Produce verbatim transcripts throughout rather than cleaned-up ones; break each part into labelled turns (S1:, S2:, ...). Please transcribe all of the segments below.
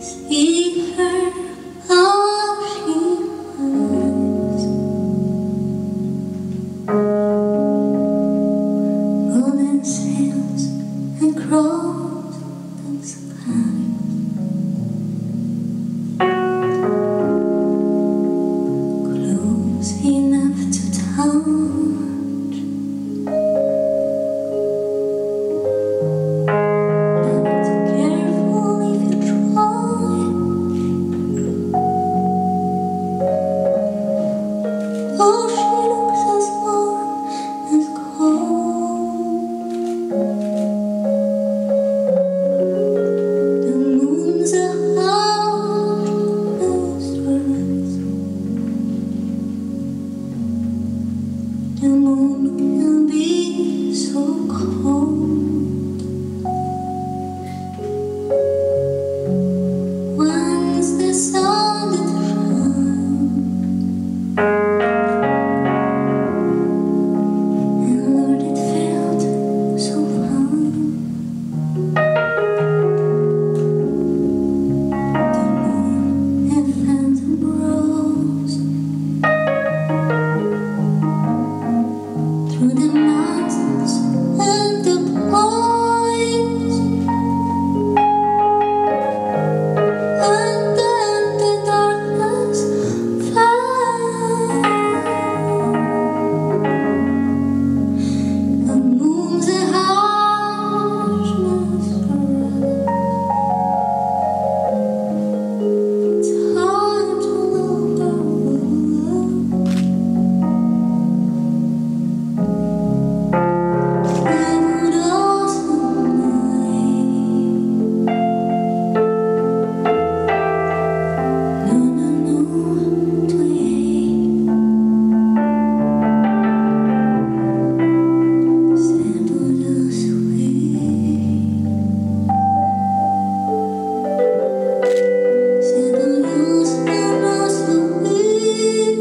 S1: See her, how she burns. Golden sails and crows and skies. Close enough to touch, but careful if you try. Oh, she looks as warm as cold. The moon's a harvest rose. The moon can be so cold. Once the sun did shine, and Lord, it felt so fine. The moon and phantom rose through the mountains and the plains, and then the darkness fell. The moon's a harshness rose. It's hard to love her. I would also lie. No, no, no, to hate. Simple to sweet. Simple to sweet.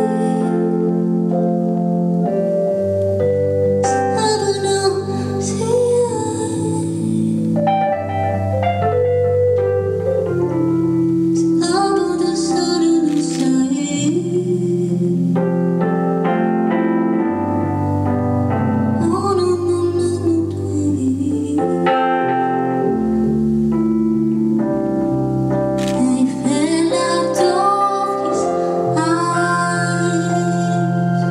S1: Simple to see. Simple to sudden sight. Oh, no, no, no, no, to hate. I fell out of his eyes.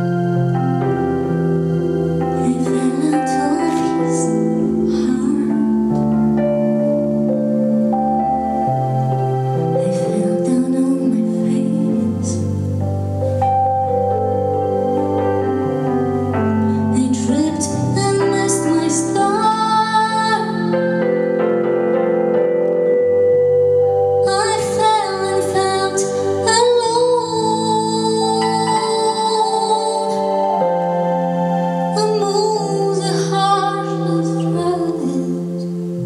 S1: I fell out of his heart. I fell down on my face. I tripped and missed my star. I fell and felt alone. The moon's a heartless rose.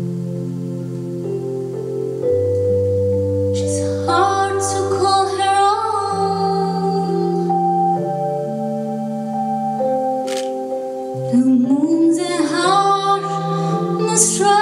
S1: She's hard to call her own. The moon's a heartless rose.